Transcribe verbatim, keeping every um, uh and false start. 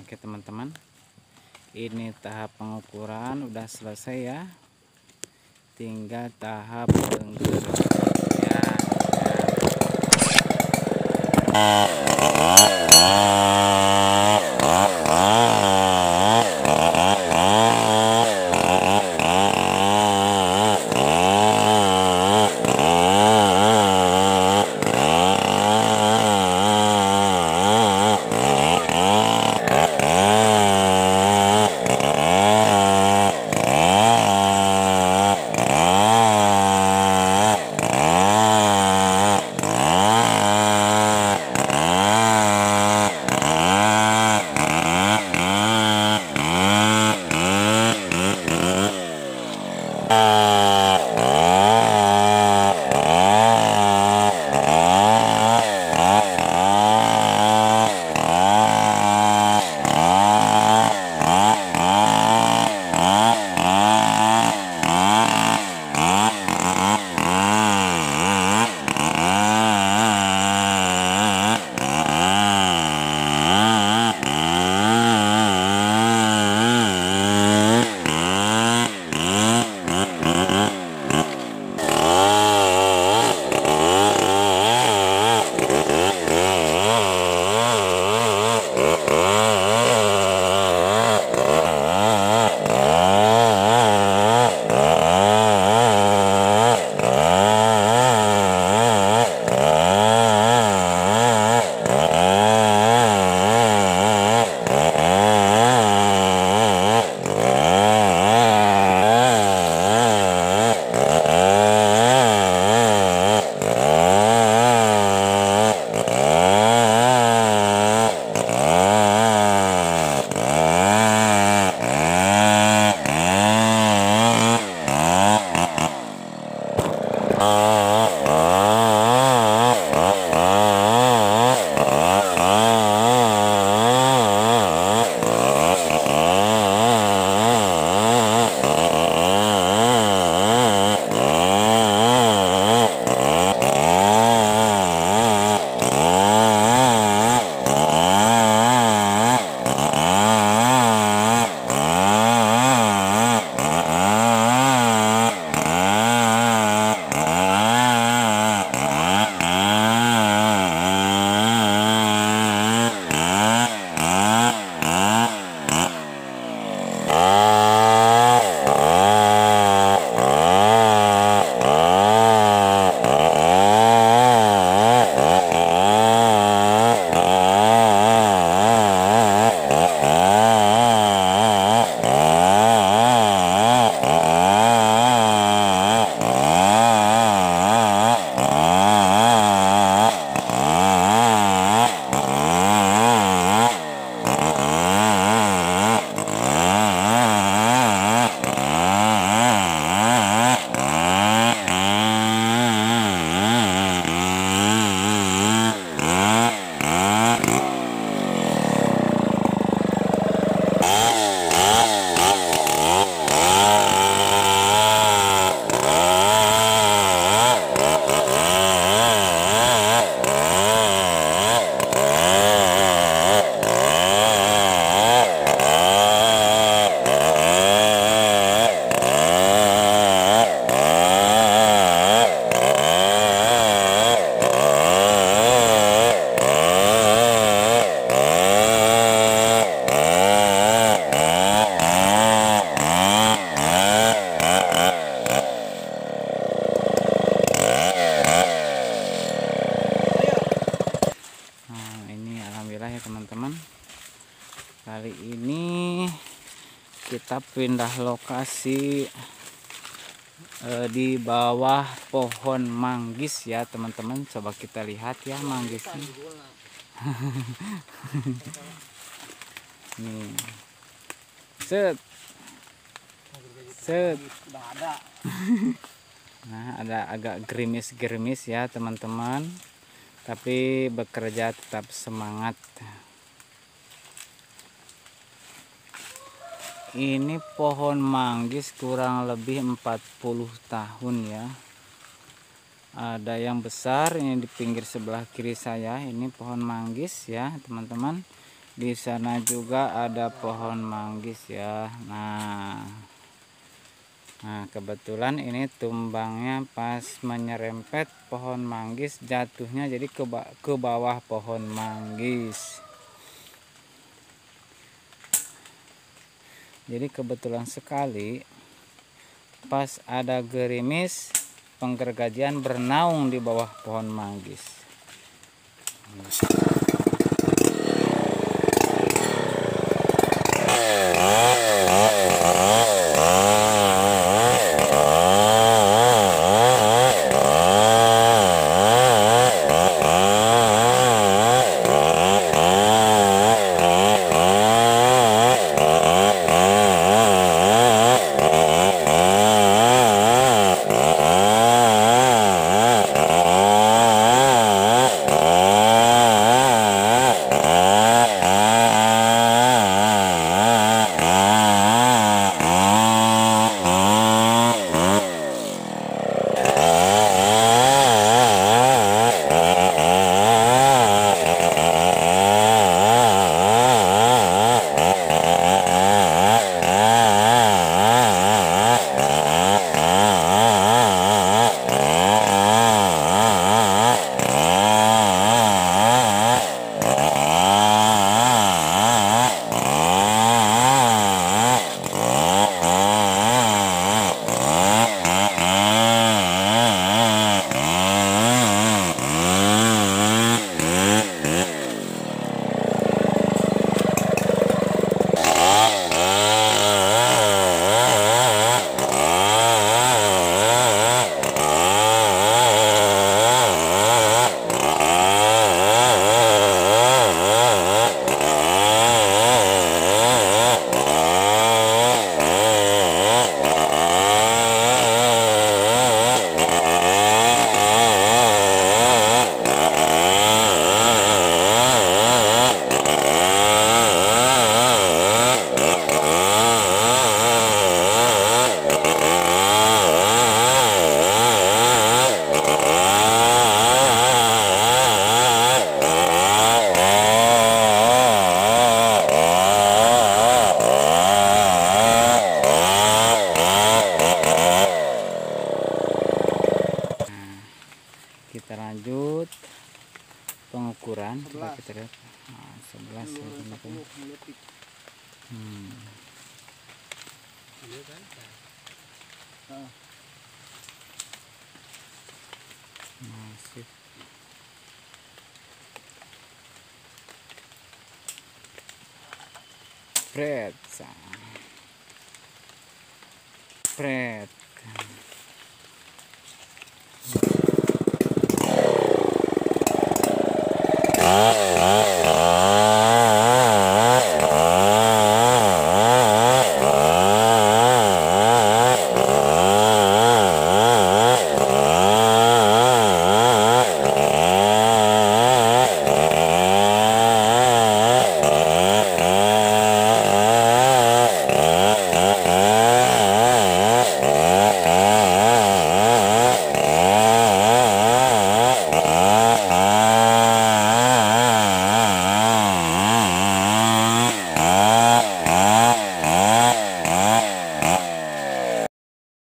Oke teman-teman, ini tahap pengukuran udah selesai ya, tinggal tahap penggerus ya, teman-teman. Kali ini kita pindah lokasi eh, di bawah pohon manggis ya teman-teman. Coba kita lihat ya manggisnya. Nih, set, set. Nah, ada agak gerimis-gerimis ya teman-teman. Tapi bekerja tetap semangat. Ini pohon manggis kurang lebih empat puluh tahun ya. Ada yang besar ini di pinggir sebelah kiri saya. Ini pohon manggis ya teman-teman. Di sana juga ada pohon manggis ya. Nah, nah kebetulan ini tumbangnya pas menyerempet pohon manggis, jatuhnya jadi ke, ke bawah pohon manggis. Jadi kebetulan sekali pas ada gerimis, penggergajian bernaung di bawah pohon manggis. Kita lanjut pengukuran. Coba kita lihat. Nah, sebelas hmm. Masih pret pret